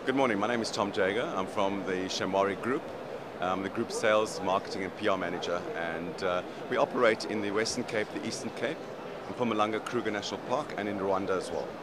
Good morning, my name is Tom Jager. I'm from the Shamwari Group, the Group Sales, Marketing and PR Manager, and we operate in the Western Cape, the Eastern Cape, in Mpumalanga Kruger National Park, and in Rwanda as well.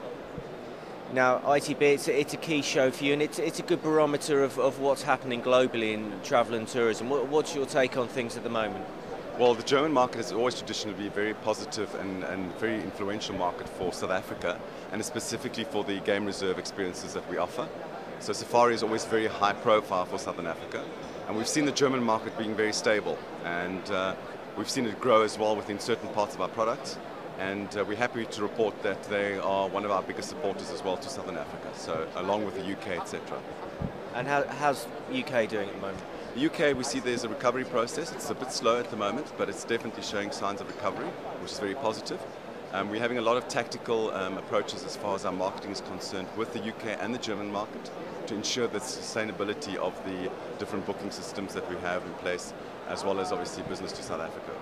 Now, ITB, it's a key show for you, and it's a good barometer of what's happening globally in travel and tourism. What's your take on things at the moment? Well, the German market has always traditionally been a very positive and very influential market for South Africa, and specifically for the game reserve experiences that we offer. So Safari is always very high profile for Southern Africa, and we've seen the German market being very stable, and we've seen it grow as well within certain parts of our products, and we're happy to report that they are one of our biggest supporters as well to Southern Africa, so along with the UK, etc. And how's UK doing at the moment? The UK, we see there's a recovery process. It's a bit slow at the moment, but it's definitely showing signs of recovery, which is very positive. We're having a lot of tactical approaches as far as our marketing is concerned with the UK and the German market to ensure the sustainability of the different booking systems that we have in place, as well as obviously business to South Africa.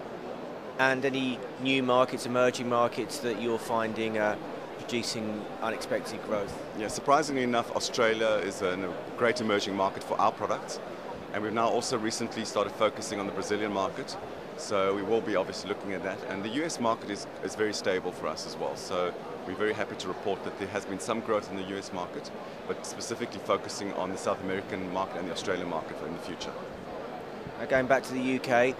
And any new markets, emerging markets that you're finding producing unexpected growth? Yeah, surprisingly enough, Australia is a great emerging market for our products. And we've now also recently started focusing on the Brazilian market. So we will be obviously looking at that. And the US market is very stable for us as well. So we're very happy to report that there has been some growth in the US market, but specifically focusing on the South American market and the Australian market in the future. Now going back to the UK,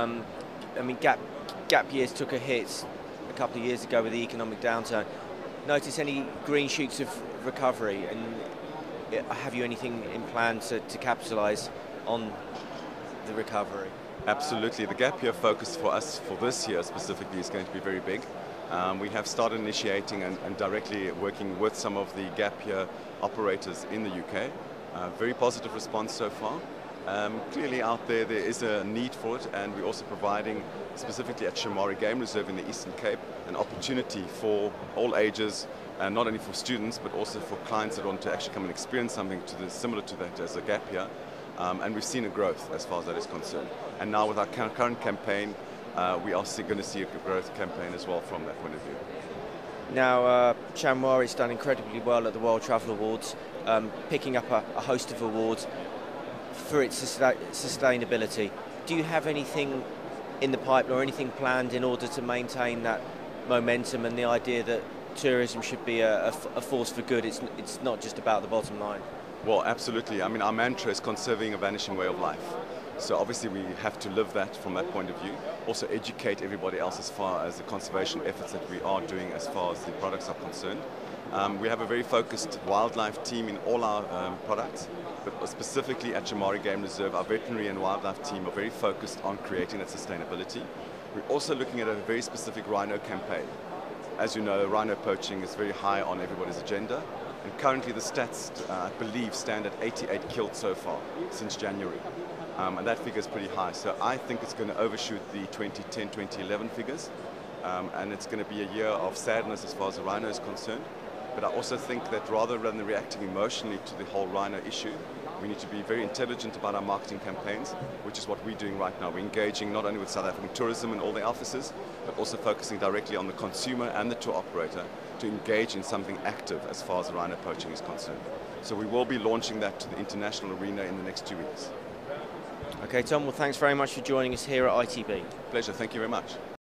I mean, gap years took a hit a couple of years ago with the economic downturn. Notice any green shoots of recovery, and have you anything in plan to capitalise on the recovery? Absolutely. The gap year focus for us for this year specifically is going to be very big. We have started initiating and directly working with some of the gap year operators in the UK. Very positive response so far. Clearly out there is a need for it, and we're also providing, specifically at Shamwari Game Reserve in the Eastern Cape, an opportunity for all ages, and not only for students but also for clients that want to actually come and experience something similar to that as a gap year. And we've seen a growth as far as that is concerned. And now with our current campaign, we are going to see a growth campaign as well from that point of view. Now, Shamwari's done incredibly well at the World Travel Awards, picking up a host of awards for its sustainability. Do you have anything in the pipeline or anything planned in order to maintain that momentum and the idea that tourism should be a force for good? It's not just about the bottom line. Well, absolutely. I mean, our mantra is conserving a vanishing way of life. So obviously we have to live that from that point of view. Also educate everybody else as far as the conservation efforts that we are doing as far as the products are concerned. We have a very focused wildlife team in all our products, but specifically at Shamwari Game Reserve, our veterinary and wildlife team are very focused on creating that sustainability. We're also looking at a very specific rhino campaign. As you know, rhino poaching is very high on everybody's agenda. And currently the stats, I believe, stand at 88 killed so far since January. And that figure is pretty high. So I think it's going to overshoot the 2010, 2011 figures. And it's going to be a year of sadness as far as the rhino is concerned. But I also think that rather than reacting emotionally to the whole rhino issue, we need to be very intelligent about our marketing campaigns, which is what we're doing right now. We're engaging not only with South African tourism and all the offices, but also focusing directly on the consumer and the tour operator to engage in something active as far as rhino poaching is concerned. So we will be launching that to the international arena in the next 2 weeks. Okay, Tom, well, thanks very much for joining us here at ITB. Pleasure, thank you very much.